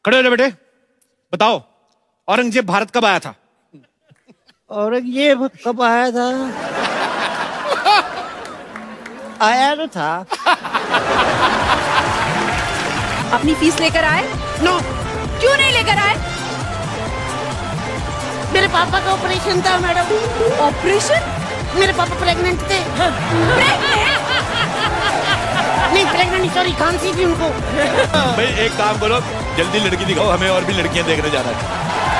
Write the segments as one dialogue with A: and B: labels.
A: खड़े हो बेटे, बताओ औरंगजेब भारत कब आया था?
B: औरंगजेब कब आया था? आया तो था।
C: अपनी फीस लेकर आए?
B: नो।
C: क्यों नहीं लेकर आए?
B: मेरे पापा का ऑपरेशन था मैडम।
C: ऑपरेशन?
B: मेरे पापा प्रेग्नेंट थे। नहीं प्रेग्नेंट, सॉरी, खांसी थी उनको।
A: भाई एक काम करो, जल्दी लड़की दिखाओ, हमें और भी लड़कियां देखने जाना है।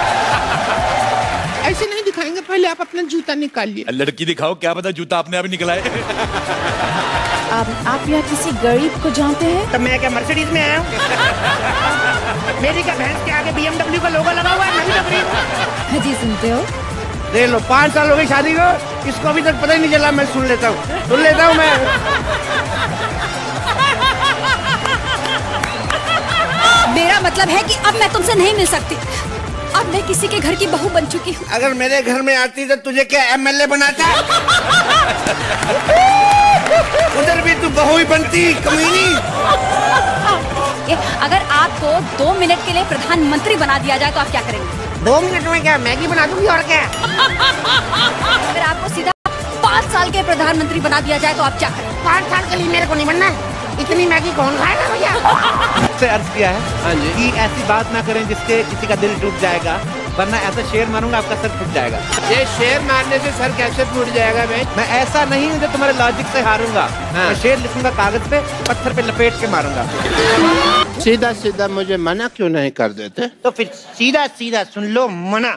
D: ऐसे नहीं दिखाएंगे, पहले आप अपना जूता निकालिए।
A: लड़की दिखाओ, क्या पता जूता अपने आप ही निकला है।
C: आप यहाँ किसी गरीब को जानते हैं?
B: तब मैं क्या मर्सिडीज में आया हूँ? मेरी क्या भैंस के आगे BMW का लोगो लगा हुआ है? मैं भी तो गरीब।
C: जी सुनते हो?
B: देख लो, 5 साल हो गए शादी को, इसको अभी तक पता ही नहीं चला। मैं सुन लेता हूँ मैं।
C: मेरा मतलब है कि अब मैं तुमसे नहीं मिल सकती। अब मैं किसी के घर की बहू बन चुकी हूँ।
B: अगर मेरे घर में आती तो तुझे क्या MLA बनाता? उधर भी तू बहू ही बनती, कमीनी।
C: अगर आपको 2 मिनट के लिए प्रधानमंत्री बना दिया जाए तो आप क्या करेंगे?
B: 2 मिनट में क्या मैगी बना दूंगी और क्या?
C: अगर आपको सीधा 5 साल के प्रधानमंत्री बना दिया जाए तो आप क्या करेंगे?
B: 5 साल के लिए मेरे को नहीं बनना है। इतनी मैगी कौन खाएगा भैया?
E: से अर्ज किया है हाँ जी कि ऐसी बात ना करें जिससे किसी का दिल टूट जाएगा, वरना ऐसा शेर मारूंगा आपका सर फूट जाएगा।
D: ये शेर मारने से सर कैसे फूट जाएगा भाई?
E: मैं ऐसा नहीं हूँ जो तुम्हारे लॉजिक से हारूंगा। मैं शेर लिखूंगा कागज पे, पत्थर पे लपेट के मारूंगा।
D: सीधा सीधा मुझे मना क्यों नहीं कर देते?
B: तो फिर सीधा सीधा सुन लो, मना।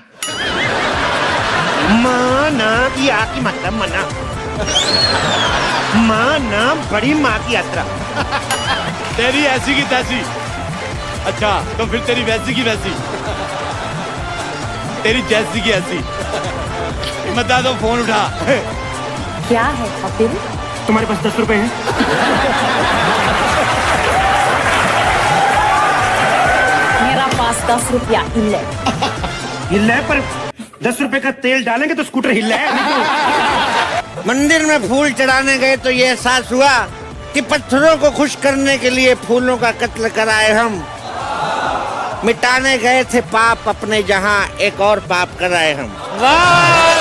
B: माना की आ की मतलब मना। माँ ना बड़ी माँ की यात्रा।
A: तेरी ऐसी की तैसी। अच्छा तो फिर तेरी वैसी की वैसी, तेरी जैसी की ऐसी। बता दो, फोन उठा।
C: क्या है कपिल?
B: तुम्हारे पास 10 रुपए हैं?
C: मेरा पास 10 रुपया हिल
B: है, पर 10 रुपए का तेल डालेंगे तो स्कूटर हिल है। मंदिर में फूल चढ़ाने गए तो ये एहसास हुआ कि पत्थरों को खुश करने के लिए फूलों का कत्ल कराए हम। मिटाने गए थे पाप अपने, जहां एक और पाप कराए हम। वाह!